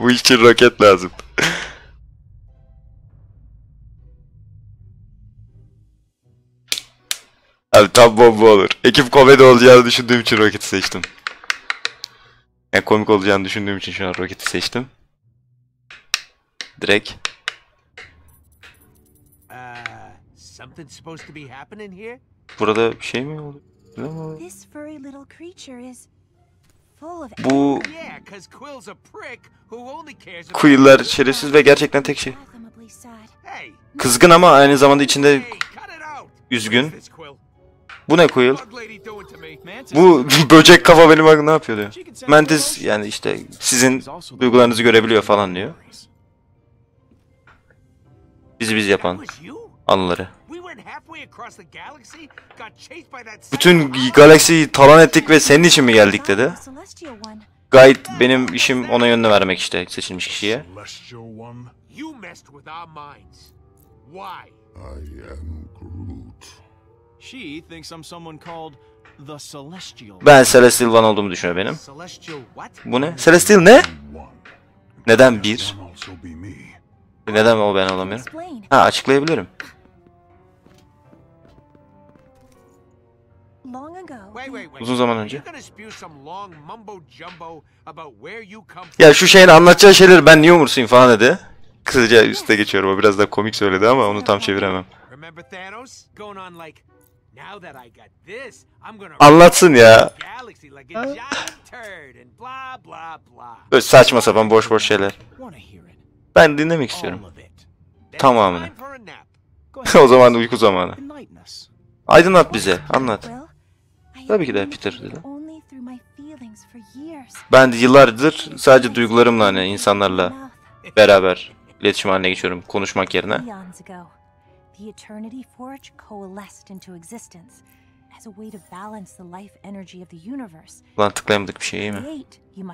Bu iş için roket lazım. Abi tam bomba olur. Ekip komedi olacağını düşündüğüm için roketi seçtim. Yani komik olacağını düşündüğüm için şu an roketi seçtim. Direkt. Burada bir şey mi oldu? Bu Quill'ler şerefsiz ve gerçekten tek şey. Kızgın ama aynı zamanda içinde üzgün. Bu ne Quill? Bu böcek kafa benim hakkında ne yapıyor diyor. Mantis yani işte sizin duygularınızı görebiliyor falan diyor. Bizi biz yapan anıları. Bütün galaksiyi talan ettik ve senin için mi geldik dedi. Gayet benim işim ona yönünü vermek işte seçilmiş kişiye. Ben Celestial One olduğumu düşünüyor benim. Bu ne? Celestial ne? Neden bir? Neden o ben olamıyorum? Ha açıklayabilirim. Uzun zaman önce. Ya şu şeyin anlatacağı şeyleri ben niye umursayım falan dedi. Kısaca üste geçiyorum. O biraz da komik söyledi ama onu tam çeviremem. Anlatsın ya. Böyle saçma sapan boş boş şeyler. Ben dinlemek istiyorum. Tamamını. O zaman uyku zamanı. Aydınlat bize. Anlat. Tabii ki de Peter dedi. Ben de yıllardır sadece duygularımla hani insanlarla beraber iletişim haline geçiyorum konuşmak yerine. Ulan tıklayamadık bir şey iyi mi?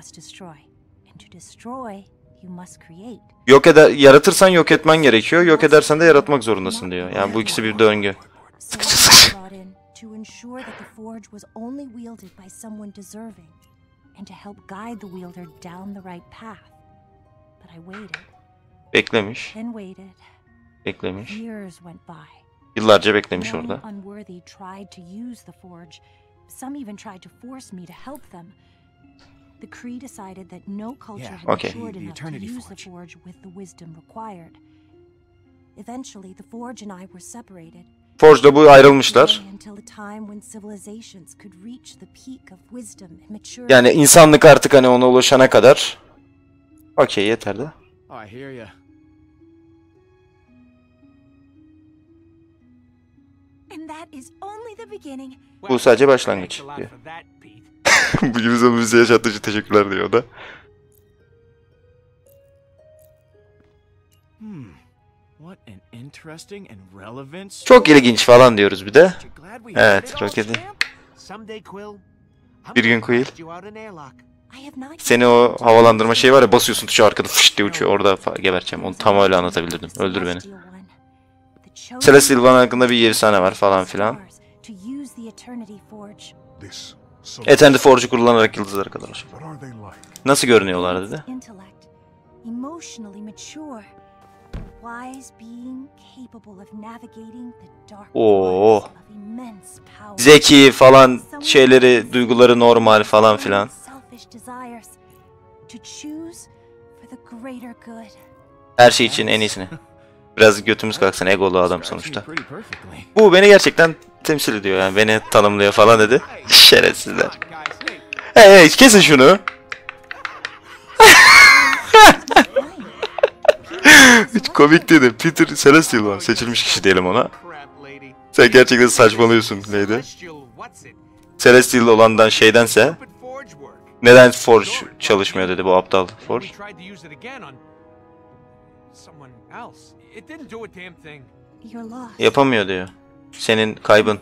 Yok eder, yaratırsan yok etmen gerekiyor. Yok edersen de yaratmak zorundasın diyor. Yani bu ikisi bir döngü. Sıkıcı sıkıcı. Beklemiş. Beklemiş. Yıllarca beklemiş orada. The Kree decided that no culture had matured enough to use the Forge with the wisdom required. Eventually, the Forge and I were separated. Forge'da bu ayrılmışlar. Yani insanlık artık hani ona ulaşana kadar. Okey yeter de. Bu sadece başlangıç diyor. Bu gibi bize yaşattığı için teşekkürler diyor o da. Çok ilginç falan diyoruz bir de. Evet roketi. Bir gün Quill. Seni o havalandırma şeyi var ya basıyorsun tuşa arkada fış diye uçuyor. Orada gebereceğim. Onu tam öyle anlatabilirdim. Öldür beni. Celestial One hakkında bir efsane var falan filan. Eternity Forge'u kullanarak yıldızlara kadar ulaşıyor. Nasıl görünüyorlar dedi. Oo. Zeki falan şeyleri, duyguları normal falan filan. Her şey için en iyisini. Biraz götümüz kalksın egolu adam sonuçta. Bu beni gerçekten temsil ediyor yani beni tanımlıyor falan dedi. Şerefsizler. Hey kesin şunu. Hiç komik dedim. Peter Celestial One seçilmiş kişi diyelim ona. Sen gerçekten saçmalıyorsun neydi? Celestial olandan şeydense neden Forge çalışmıyor dedi bu aptal Forge. Yapamıyor diyor. Senin kaybın.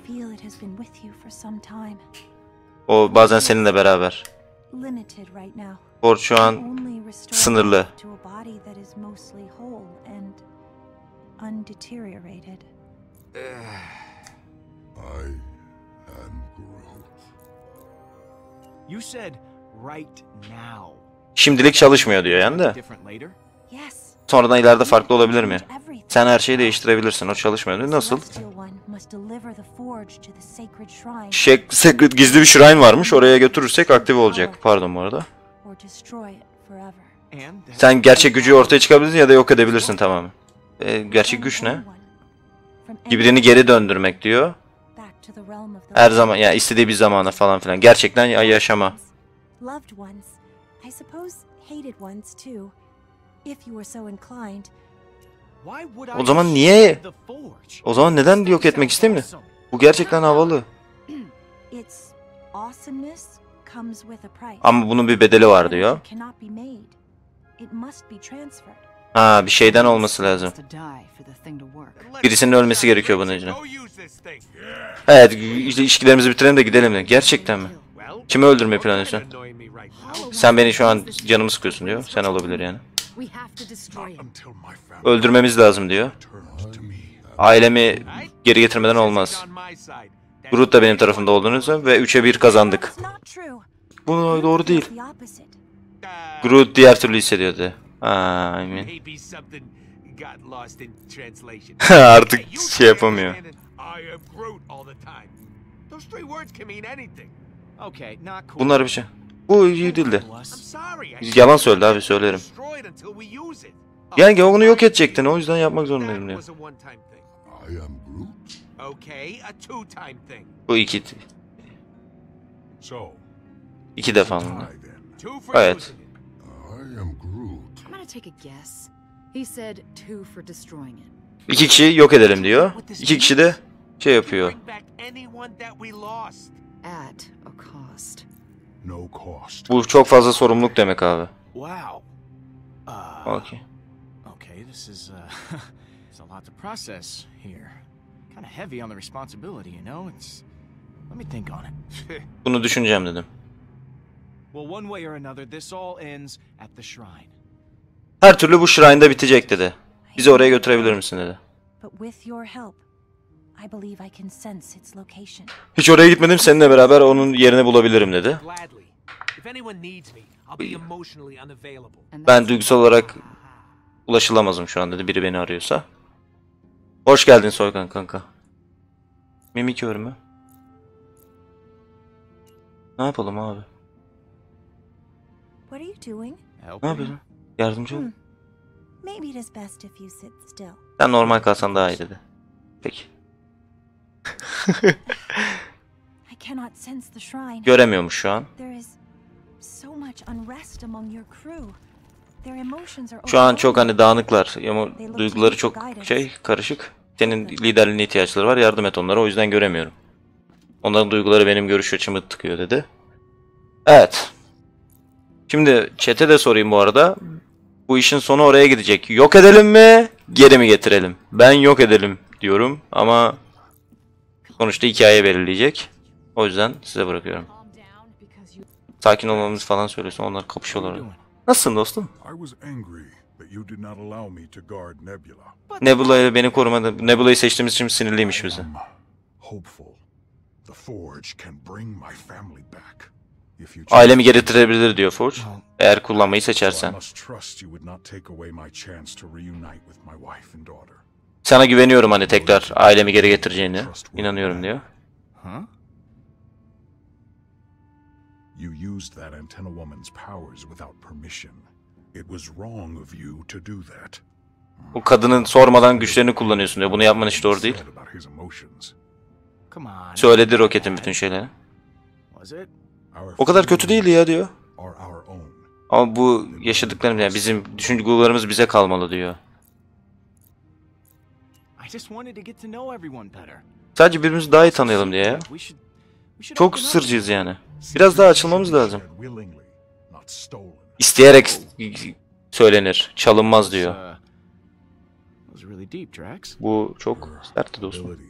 O bazen seninle beraber. Forge şu an sınırlı. Şimdilik çalışmıyor diyor yani de. Yes. Sonradan ileride farklı olabilir mi? Sen her şeyi değiştirebilirsin. O çalışmıyor diyor. Nasıl? Celestial one must deliver the forge to the sacred shrine. Secret gizli bir shrine varmış. Oraya götürürsek aktive olacak. Pardon bu arada. Or destroy it forever. Sen gerçek gücü ortaya çıkabilirsin ya da yok edebilirsin tamamen. Gerçek güç ne? Hibrini geri döndürmek diyor. Her zaman yani istediği bir zamana falan filan. Gerçekten yaşama. Loved ones. I suppose hated ones too. If you were so inclined. O zaman niye? O zaman neden yok etmek istemiyor? Bu gerçekten havalı. Its awesomeness comes with a price. Ama bunun bir bedeli var diyor. Cannot be made. It must be transferred. Ha, bir şeyden olması lazım. Birisinin ölmesi gerekiyor bunun için. Evet, ilişkilerimizi bitirelim de gidelim de. Gerçekten mi? Kimi öldürmeyi planlıyorsun? Sen beni şu an canımı sıkıyorsun diyor. Sen olabilir yani. Öldürmemiz lazım diyor. Ailemi geri getirmeden olmaz. Groot da benim tarafımda olduğunuz ve 3'e 1 kazandık. Bu doğru değil. Groot diğer türlü hissediyordu. Artık şey yapamıyor. Bunlar bir şey. Bu iyi değildi. Yalan söyledi abi, söylerim. Yani onu yok edecektin, o yüzden yapmak zorundayım diyor. Bu iki defa mı? Evet. İki kişi yok edelim diyor. İki kişi de şey yapıyor. Bu çok fazla sorumluluk demek abi. Okay. Okay, this is it's a lot to process here. Kind of heavy on the responsibility, you know? Let me think on it. Bunu düşüneceğim dedim. Well, one way or another, this all ends at the shrine. Her türlü bu shrine'da bitecek dedi. Bizi oraya götürebilir misin dedi. Hiç oraya gitmedim, seninle beraber onun yerini bulabilirim dedi. Ben duygusal olarak ulaşılamazım şu an dedi, biri beni arıyorsa. Hoş geldin Soykan kanka. Mimik örümü. Ne yapalım abi? Ne yapıyorsun? Yardımcı ol. Sen normal kalsan daha iyi dedi. Peki. Göremiyormuş şu an. Şu an çok hani dağınıklar. Duyguları çok karışık. Senin liderliğine ihtiyaçları var. Yardım et onlara. O yüzden göremiyorum. Onların duyguları benim görüş açımı tıkıyor dedi. Evet. Şimdi chat'e de sorayım bu arada. Bu işin sonu oraya gidecek. Yok edelim mi? Geri mi getirelim? Ben yok edelim diyorum ama sonuçta hikaye belirleyecek. O yüzden size bırakıyorum. Sakin olmamız falan söylüyorsun. Onlar kapışıyorlar. Nasılsın dostum? Nebula'yı beni korumadı. Nebula'yı seçtiğimiz için sinirliymiş bize. Ailemi geri getirebilir diyor Forge. Eğer kullanmayı seçersen. Sana güveniyorum hani tekrar ailemi geri getireceğine. İnanıyorum diyor. You used that antenna woman's powers without permission. It was wrong of you to do that. Bu kadının sormadan güçlerini kullanıyorsun diyor. Bunu yapman hiç doğru değil. Söyledi Rocket'in bütün şeyleri. O kadar kötü değildi ya diyor. Ama bu yaşadıklarımız yani bizim düşüncelerimiz bize kalmalı diyor. Sadece birbirimizi daha iyi tanıyalım diye ya. Çok sırcıyız yani. Biraz daha açılmamız lazım. İsteyerek söylenir. Çalınmaz diyor. Bu çok sertti dostum.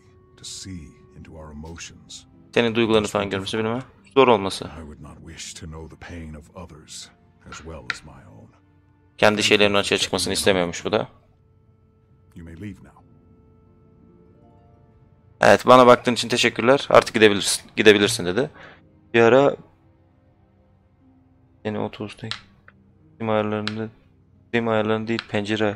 Senin duygularını falan görmesi bilmem. Zor olması. Kendi şeylerinin açığa çıkmasını istemiyormuş bu da. Evet, bana baktığın için teşekkürler. Artık gidebilirsin. Gidebilirsin dedi. Bir ara seni 30'da Sim ayarlarını değil, pencere.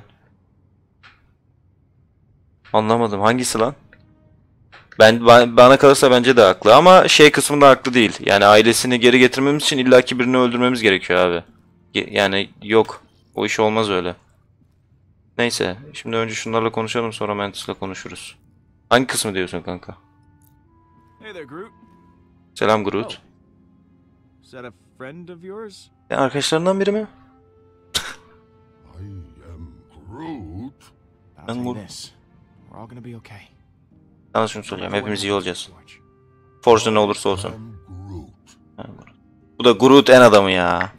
Anlamadım. Hangisi lan? Bana kalırsa bence de haklı ama şey kısmında haklı değil. Yani ailesini geri getirmemiz için illaki birini öldürmemiz gerekiyor abi. Yani yok. O iş olmaz öyle. Neyse. Şimdi önce şunlarla konuşalım, sonra Mantis'le konuşuruz. Hangi kısmı diyorsun kanka? Hey there, Groot. Selam Groot. Is that a friend of yours? Arkadaşlarından biri mi? I am Groot. I'll tell you this. We're all gonna be okay. Sana şunu söyleyeceğim. Hepimiz iyi olacağız. Forge'da ne olursa olsun. I'm Groot. Bu da Groot en adamı ya.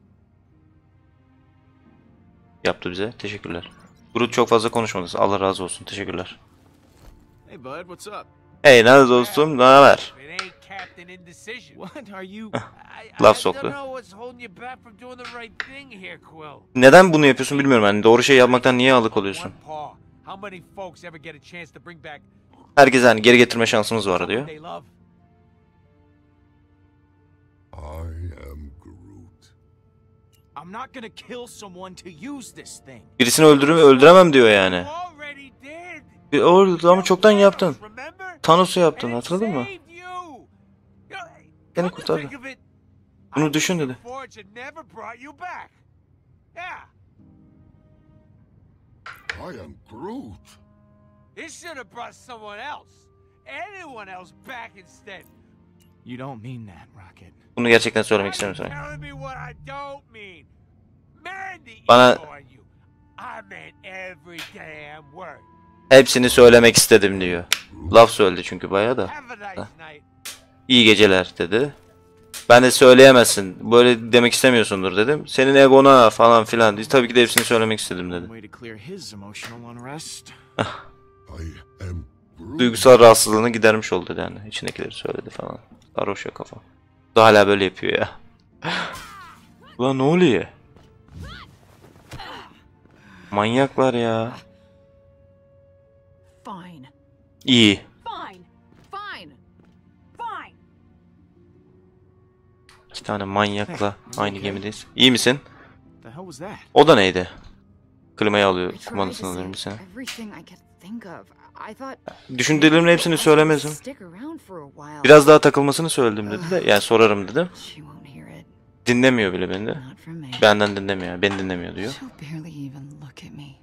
Yaptı bize. Teşekkürler. Groot çok fazla konuşmadı. Allah razı olsun. Teşekkürler. Hey bud, what's up? Hey nerede dostum? Ne haber? What are you? Laf soktu. Neden bunu yapıyorsun bilmiyorum. Yani doğru şey yapmaktan niye alıkoyuyorsun? Herkese hani geri getirme şansımız var diyor. I am Groot. I'm not gonna kill someone to use this thing. Birisini öldüremem diyor yani. Ama çoktan yaptın. Thanos'u yaptın, hatırladın mı? Seni kurtardı. Bunu düşün dedi. I am Groot. You don't mean that, Rocket. Bunu gerçekten söylemek istemiyorum sana. Bana hepsini söylemek istedim diyor. Laf söyledi çünkü bayağı da. İyi geceler dedi. Ben de söyleyemezsin. Böyle demek istemiyorsundur dedim. Senin egona falan filan. Tabii ki de hepsini söylemek istedim dedi. Way to clear his emotional unrest. I am Groot. Duygusal rahatsızlığını gidermiş oldu dedi yani. İçindekileri söyledi falan. Sarhoş ya kafa. Bu da hala böyle yapıyor ya. Ulan ne oluyor? Manyaklar ya. Fine. İyi. Fine. Fine. Fine. İki tane manyakla aynı gemideyiz. İyi misin? The hell was that? O da neydi? Klimayı I alıyor. tried to Kumandasını say alır mısın? everything I could think of. I thought Düşüncelerimin hepsini söylemedim. stick around for a while. Biraz daha takılmasını söyledim dedi de. Yani sorarım dedim. She won't hear it. Dinlemiyor bile beni de. Not from me. Benden dinlemiyor. Beni dinlemiyor diyor. She'll barely even look at me.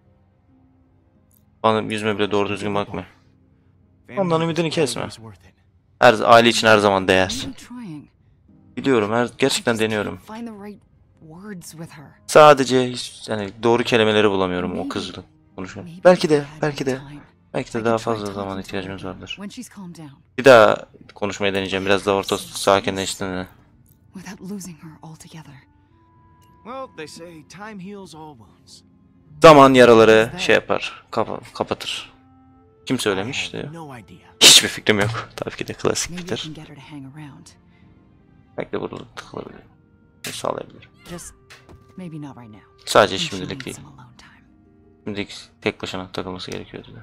Bana yüzüme bile doğru düzgün bakmıyor. Ondan ümidini kesme. Always worth it. Aile için her zaman değer. I'm trying. Biliyorum. Gerçekten Just deniyorum. can't find the right words with her. Sadece yani doğru kelimeleri bulamıyorum o kızla konuşuyorum. Maybe Belki if de, I had belki de, more time, belki I de could daha try fazla talking zaman to ihtiyacımız her vardır. When she's calmed down, Bir daha konuşmaya deneyeceğim. Biraz daha orta sakinleştiğinde. without losing her altogether. Well, they say time heals all wounds. Zaman yaraları şey yapar, kapatır. Kim söylemiş I diyor. have no idea. Hiçbir fikrim yok. Tabii ki de Maybe I klasiktir. can get her to hang around. Belki de burada tıkılabilir. Sağlayabilir. Just maybe not right now. Sadece When she şimdilik needs değil. some alone time. Şimdilik tek başına takılması gerekiyor dedi.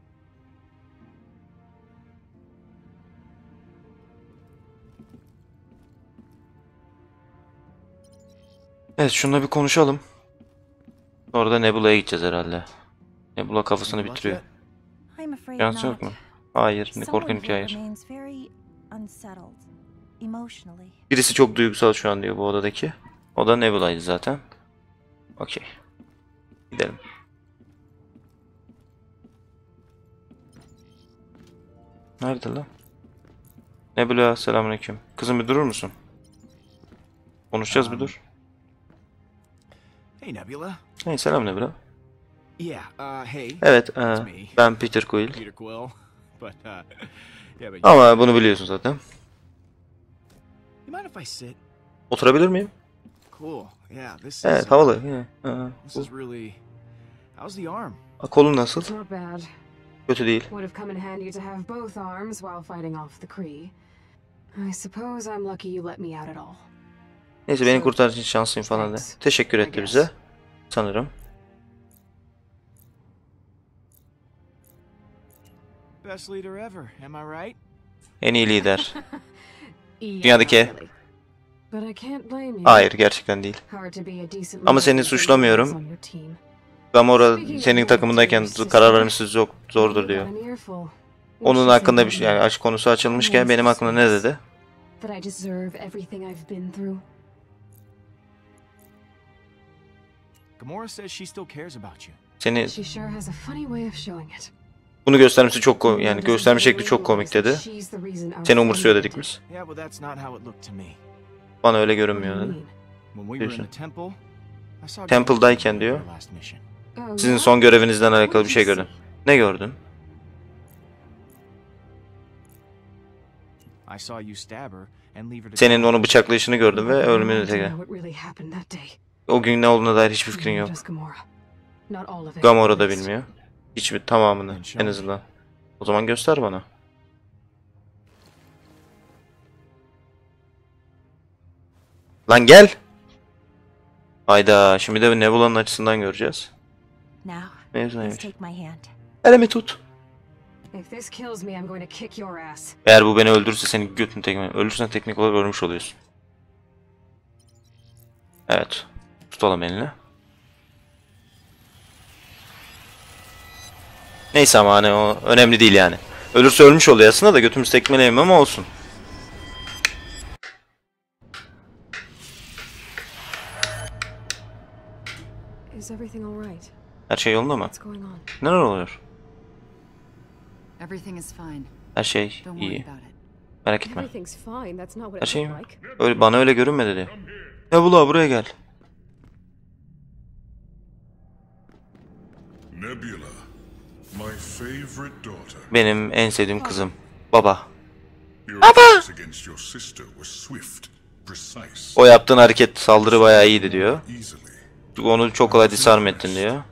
Evet şununla bir konuşalım. Sonra da Nebula'ya gideceğiz herhalde. Nebula kafasını bitiriyor. I'm afraid Şansı not. yok mu? Hayır. Ne Someone korkuyorum ki here hayır. remains very unsettled, emotionally. Birisi çok duygusal şu an diyor bu odadaki. O da Nebula'ydı zaten. Okey. Gidelim. Nerede lan? Nebula selamünaleyküm. Kızım bir durur musun? Konuşacağız bir dur. Hey, Nebula. Hey selam Nebula. Yeah. Hey. Evet It's me. ben Peter Quill. Peter Quill. But yeah, but Ama bunu biliyorsun zaten. you mind if I sit? Oturabilir miyim? Cool. Yeah, this is. Evet havalı. This is really. How's the arm? Kolun nasıl? Not bad. Kötü değil. Would have come in handy to have both arms while fighting off the Kree. I suppose I'm lucky you let me out at all. Neyse beni kurtardığın için şanslıyım falan de. Teşekkür etti bize. Sanırım. Best leader ever. Am I right? En iyi lider. Yeah, Dünyadaki not really. But I can't blame you. Hayır, gerçekten değil. Hard to be a decent Ama seni leader suçlamıyorum. on your team. Gamora senin takımındayken karar vermesi zordur diyor. Onun hakkında bir şey, yani aşk konusu açılmışken benim aklımda ne dedi? That I deserve everything I've been through. Gamora says she still cares about you. Seni She sure has a funny way of showing it. bunu göstermesi çok komik, yani gösterme şekli çok komik dedi. Seni umursuyor dedik biz. Yeah, but that's not how it looked to me. Bana öyle görünmüyor dedi. When we were in the temple, I saw Temple'dayken diyor. her last mission. Sizin son görevinizden alakalı bir şey gördüm. Ne gördün? I saw you stab her and leave her to Senin onu bıçaklayışını gördüm ve ölümünü tekrar. O gün ne olduğuna dair hiçbir fikrin yok. Gamora da bilmiyor. Hiçbir tamamını en azından. O zaman göster bana. Lan gel. Hayda, şimdi de Nebula'nın açısından göreceğiz. Now, Mevzu please neymiş? take my hand. Elimi tut. If this kills me, I'm going to kick your ass. Eğer bu beni öldürürse senin götünü tekme. Ölürsen teknik olarak ölmüş oluyorsun. Evet. Tutalım elini. Neyse ama hani o önemli değil yani. Ölürse ölmüş oluyor aslında da götümüz tekmeleyim ama olsun. Is everything all right? Her şey yolunda mı? What's going on? Neler oluyor? Everything is fine. Her şey Don't worry iyi. about it. Merak etme. Everything's fine. That's not what Her it şey looked like. öyle, bana öyle görünmedi diyor. Nebula buraya gel. Nebula, my favorite daughter. Benim en sevdiğim kızım. Baba. Your attacks against your sister were swift, precise, O yaptığın hareket, saldırı bayağı iyiydi diyor. easily. Onu çok kolay disarm ettin diyor.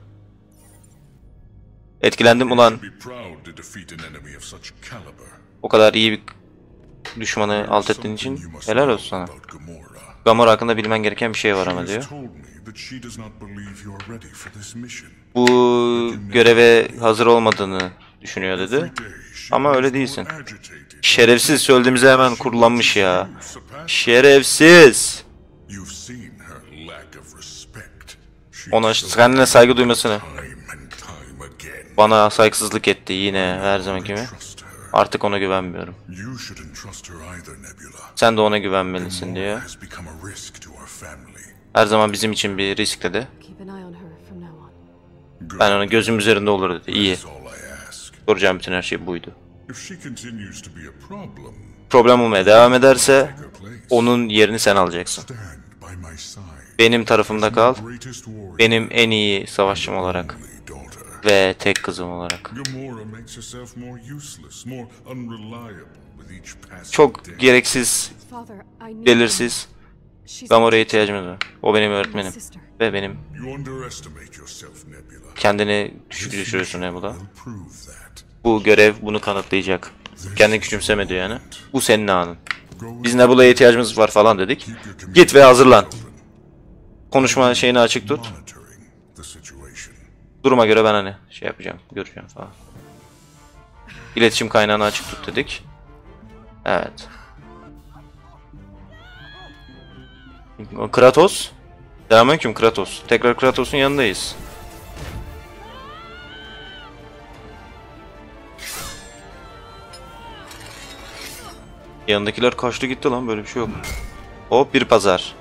Etkilendim ulan. Be proud to defeat an enemy of such caliber. O kadar iyi bir düşmanı alt ettiğin için helal olsun sana. About Gamora. Gamora hakkında bilmen gereken bir şey var ama She diyor. has told me that she does not believe you are ready for this mission. Bu göreve hazır olmadığını düşünüyor dedi. Every day she Ama öyle grows değilsin. more agitated. Şerefsiz, söylediğimize hemen kurulanmış ya. Şerefsiz. You've seen her lack of respect. She Ona shows kendine saygı duymasını. time and time again. Bana saygısızlık etti yine her zamanki gibi. Trust her. Artık ona güvenmiyorum. You shouldn't trust her either, Nebula. Sen de ona güvenmelisin Gamora diyor. has become a risk to our family. Her zaman bizim için bir risk dedi. Keep an eye on her from now on. Good. Ben ona gözüm üzerinde olur dedi. İyi. That's all I ask. Soracağım bütün her şey buydu. If she continues to be a problem, Problem olmaya devam ederse take her place. onun yerini sen alacaksın. Stand by my side. Benim tarafımda kal. Greatest warrior, Benim en iyi savaşçım olarak only daughter. ve tek kızım olarak. Gamora makes herself more useless, more unreliable with each passing Çok day. gereksiz, Father, I need belirsiz She's Gamora'ya ihtiyacımız var. O benim öğretmenim. sister. Ve benim. You underestimate yourself, Nebula. Kendini düşük düşürüyorsun Nebula. Will prove that. Bu görev bunu kanıtlayacak. Kendini küçümseme diyor yani. Bu senin anın. Go Biz Nebula'ya ihtiyacımız var falan dedik. keep your communication Git ve hazırlan. open, Konuşma şeyini açık tut. monitoring the situation. Duruma göre ben hani şey yapacağım, göreceğim falan. İletişim kaynağını açık tut dedik. Evet. Kratos. Selamünaleyküm Kratos. Tekrar Kratos'un yanındayız. Yanındakiler kaçtı gitti lan, böyle bir şey yok. Hop, bir pazar.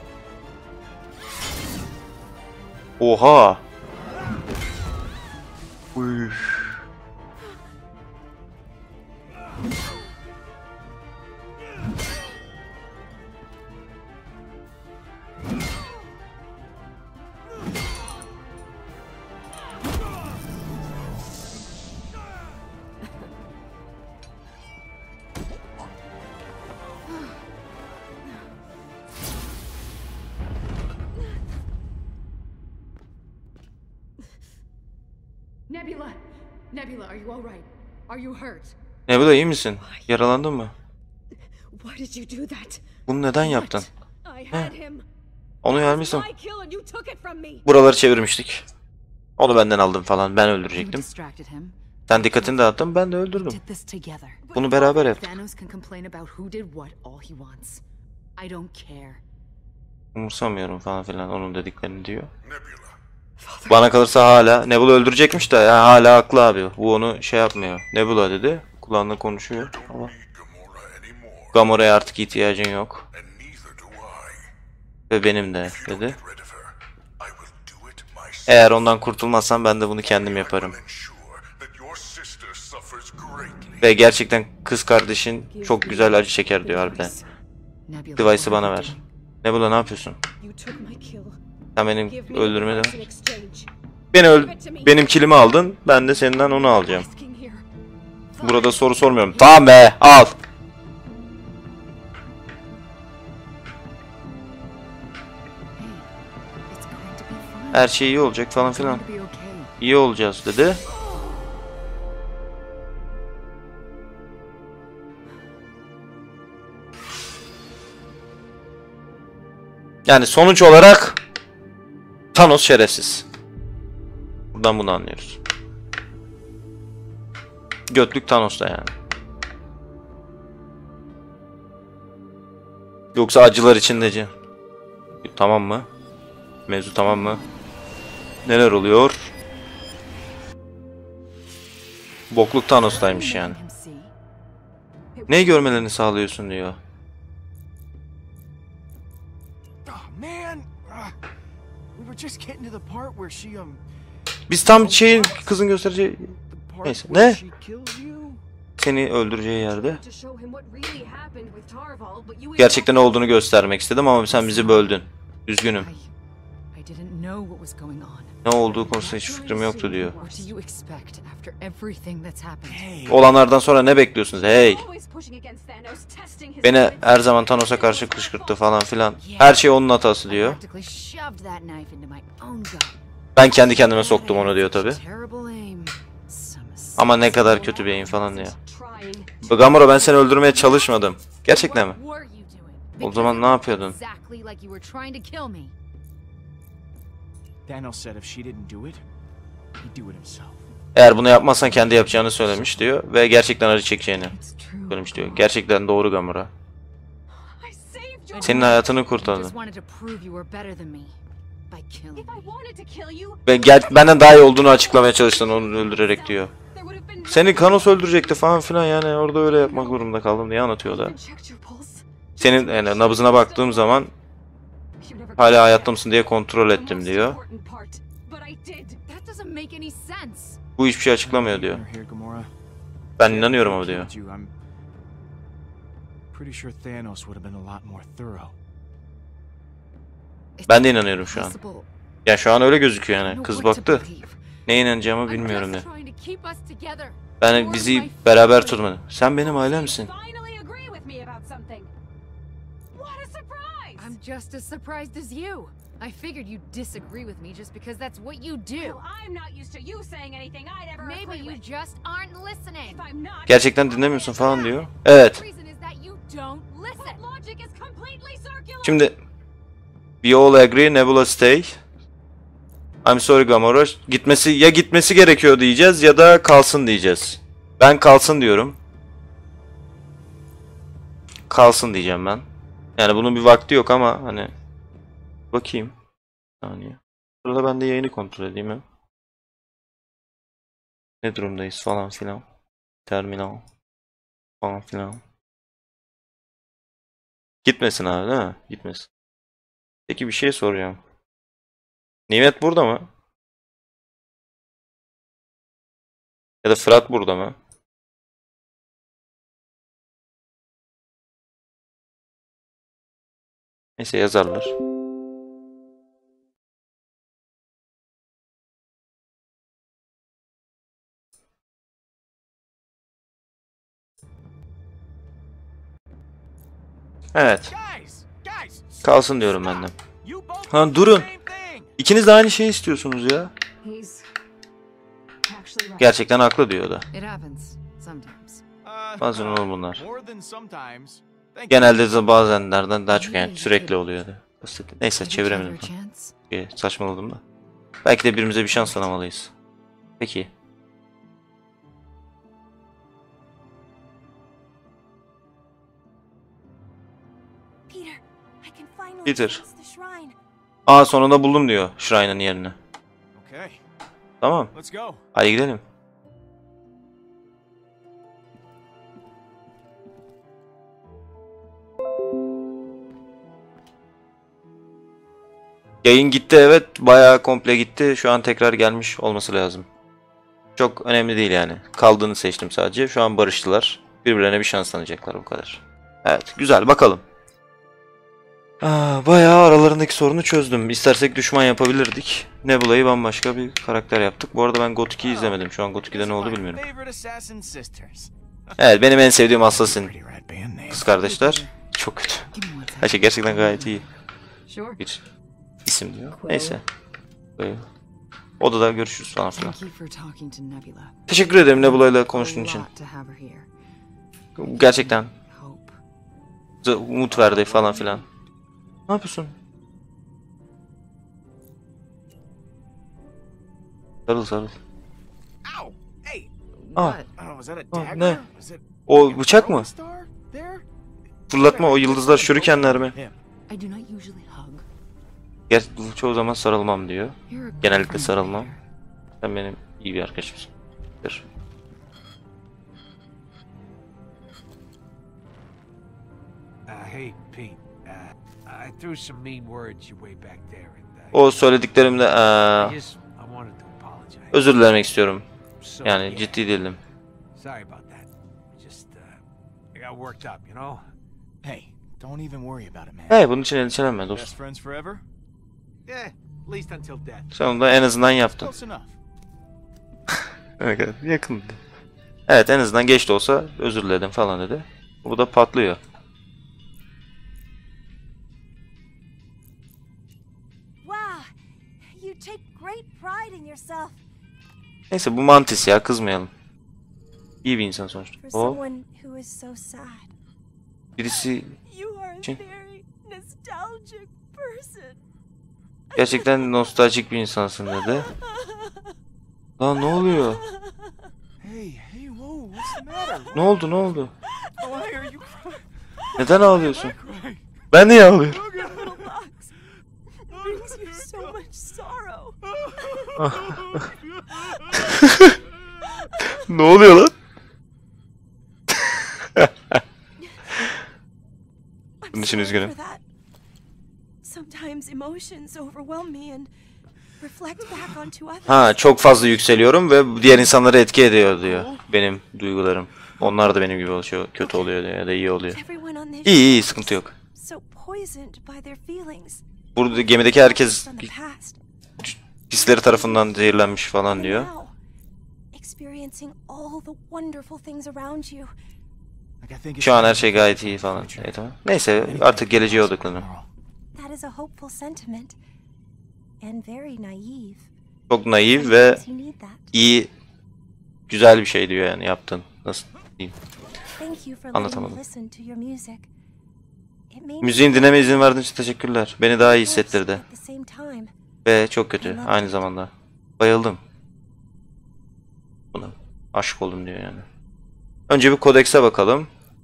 Oha. Üf. Nebula! Nebula, are you alright? Are you hurt? Nebula, iyi misin? Yaralandın mı? Why did you do that? Bunu neden yaptın? I had him. Onu vermişsin. My kill and you took it from me. Buraları çevirmiştik. Onu benden aldım falan. Ben You öldürecektim. distracted him. Sen dikkatini dağıttın, ben de öldürdüm. Did this together. Bunu beraber yaptık. Thanos can complain about who did what all he wants. I don't care. umursamıyorum falan filan onun dediklerini diyor. Bana kalırsa hala Nebula öldürecekmiş de ya hala haklı abi. Bu onu şey yapmıyor. Nebula dedi. Kulağında konuşuyor ama Gamora'ya artık ihtiyacın yok. Ve benim de dedi. Eğer ondan kurtulmazsam ben de bunu kendim yaparım. Ve gerçekten kız kardeşin çok güzel acı çeker diyor harbiden. Device'ı bana ver. Nebula ne yapıyorsun? Sen benim öldürme de. Benim kilimi aldın. Ben de senden onu alacağım. Burada soru sormuyorum. Tamam be, al. Her şey iyi olacak falan filan. İyi olacağız dedi. Yani sonuç olarak Thanos şerefsiz. Buradan bunu anlıyoruz. Götlük Thanos'ta yani. Yoksa acılar içindeci. Tamam mı? Mevzu tamam mı? Neler oluyor? Bokluk Thanos'taymış yani. Neyi görmelerini sağlıyorsun diyor. Biz tam şeyin kızın göstereceği neyse ne? Seni öldüreceği yerde. Gerçekten ne olduğunu göstermek istedim ama sen bizi böldün. Üzgünüm. Ne olduğu konusunda hiç fikrim yoktu diyor. Olanlardan sonra ne bekliyorsunuz? Hey! Beni her zaman Thanos'a karşı kışkırttı falan filan. Her şey onun hatası diyor. Ben kendi kendime soktum onu diyor tabi. Ama ne kadar kötü bir aim falan diyor. Gamora ben seni öldürmeye çalışmadım. Gerçekten mi? O zaman ne yapıyordun? Eğer bunu yapmazsan kendi yapacağını söylemiş diyor ve gerçekten acı çekeceğini söylemiş diyor. Gerçekten doğru Gamora. Senin hayatını kurtardı. Ve benden daha iyi olduğunu açıklamaya çalıştın onu öldürerek diyor. Seni Thanos öldürecekti falan filan yani orada öyle yapmak zorunda kaldım diye anlatıyor da. Senin yani nabzına baktığım zaman hala hayatta mısın diye kontrol ettim diyor. Bu hiçbir şey açıklamıyor diyor. Ben inanıyorum ama diyor. Ben de inanıyorum şu an. Ya şu an öyle gözüküyor yani. Kız baktı. Neye inanacağımı bilmiyorum diyor. Ben bizi beraber tutmadı. Sen benim ailemsin. I'm just as surprised as you. I figured you'd disagree with me just because that's what you do. Well, I'm not used to you saying anything I'd ever Maybe agree you with. just aren't listening. If I'm not, Gerçekten dinlemiyorsun falan diyor. Evet. The reason is that you don't listen. but logic is completely circular. Şimdi we all agree Nebula stay. I'm sorry Gamora. Gitmesi gerekiyor diyeceğiz ya da kalsın diyeceğiz. Ben kalsın diyorum. Kalsın diyeceğim ben. Yani bunun bir vakti yok ama hani bakayım. Bir saniye. Burada ben de yayını kontrol edeyim hem. Ne durumdayız falan filan. Terminal falan filan. Gitmesin abi değil mi? Gitmesin. Peki bir şey soracağım. Nimet burada mı? Ya da Fırat burada mı? Neyse yazarlar. Evet. Kalsın diyorum ben de. Ha durun. İkiniz de aynı şeyi istiyorsunuz ya. Gerçekten haklı diyor da. It happens sometimes. Bazen olur bunlar. Genelde de bazenlerden daha çok yani sürekli oluyordu. Neyse çeviremedim. Saçmaladım da. Belki de birbirimize bir şans tanımalıyız. Peki. Peter. Aa, sonunda buldum diyor Shrine'ın yerini. Okay, Tamam. let's go. Hadi gidelim. Yayın gitti, evet. Bayağı komple gitti. Şu an tekrar gelmiş olması lazım. Çok önemli değil yani. Kaldığını seçtim sadece. Şu an barıştılar. Birbirlerine bir şans tanıyacaklar, bu kadar. Evet, güzel, bakalım. Bayağı aralarındaki sorunu çözdüm. İstersek düşman yapabilirdik. Nebula'yı bambaşka bir karakter yaptık. Bu arada ben GOT 2'yi izlemedim. Şu an GOT 2'de ne oldu bilmiyorum. Evet, benim en sevdiğim Assassin kız kardeşler. Çok kötü. Her şey gerçekten gayet iyi. Bir isim diyor. Neyse. Odada görüşürüz falan filan. Teşekkür ederim Nebula ile konuştuğun için. Gerçekten umut verdi falan filan. Ne yapıyorsun? Sarıl sarıl. Aa, ne? O bıçak mı? Fırlatma, o yıldızlar şurikenler mi? Çoğu zaman sarılmam diyor. Genellikle sarılmam. Sen benim iyi bir arkadaşımsın. O söylediklerimde özür dilemek istiyorum. Yani ciddi değilim. Hey, bunun için endişelenme dostum. Sonunda en azından yaptın. Evet, yakın. Evet, en azından geç de olsa özür diledim falan dedi. Bu da patlıyor. Neyse, bu Mantis ya, kızmayalım. İyi bir insan sonuçta. O birisi için gerçekten nostaljik bir insansın dedi. Lan ne oluyor? Ne oldu, ne oldu? Neden ağlıyorsun? Ben niye ağlıyorum? Ne oluyor lan? Bunun için üzgünüm. Ha, çok fazla yükseliyorum ve diğer insanları etki ediyor diyor benim duygularım. Onlar da benim gibi oluyor, kötü oluyor diyor ya da iyi oluyor. İyi, sıkıntı yok. Burada gemideki herkes hisleri tarafından zehirlenmiş falan diyor. Şu an her şey gayet iyi falan. Tamam. Neyse, artık geleceğe odaklanın. Çok naif ve iyi, güzel bir şey diyor yani yaptın. Nasıl diyeyim? Anlatamadım. Müziğin dinleme izin verdiğin için teşekkürler. Beni daha iyi hissettirdi. Ve çok kötü aynı zamanda. Bayıldım. Buna aşık oldum diyor yani. Önce bir kodekse bakalım.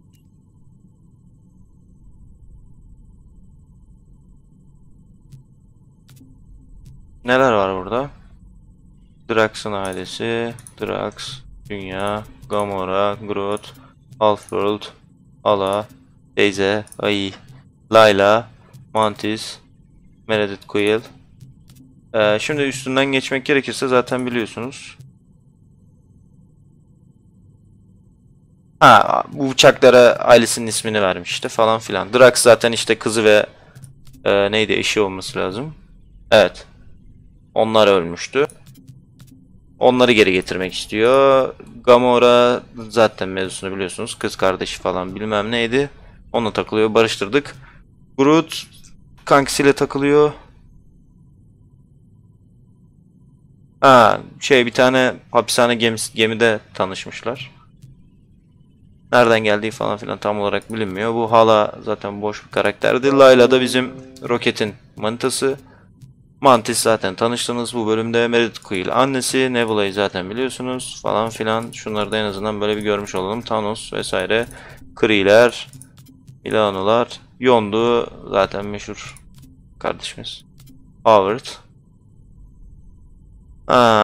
Neler var burada? Drax'ın ailesi, Drax, Dünya, Gamora, Groot, Halfworld, Ala, Daisy, Ai, Layla, Mantis, Meredith Quill. Şimdi üstünden geçmek gerekirse zaten biliyorsunuz. Ha, bu uçaklara ailesinin ismini vermiş işte falan filan. Drax zaten işte kızı ve neydi, eşi olması lazım. Evet. Onlar ölmüştü. Onları geri getirmek istiyor. Gamora zaten mevzusunu biliyorsunuz. Kız kardeşi falan bilmem neydi. Onunla takılıyor. Barıştırdık. Groot kankisiyle takılıyor. Ha, bir tane hapishane gemide tanışmışlar. Nereden geldiği falan filan tam olarak bilinmiyor. Bu hala zaten boş bir karakterdi. Layla da bizim Rocket'in manitası. Mantis zaten tanıştınız bu bölümde. Meredith Quill annesi. Nebula'yı zaten biliyorsunuz falan filan. Şunları da en azından böyle bir görmüş olalım. Thanos vesaire. Kree'ler, Milano'lar. Yondu zaten meşhur kardeşimiz. Howard.